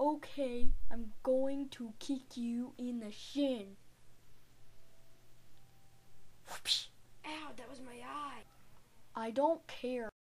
Okay, I'm going to kick you in the shin. Ow, that was my eye. I don't care.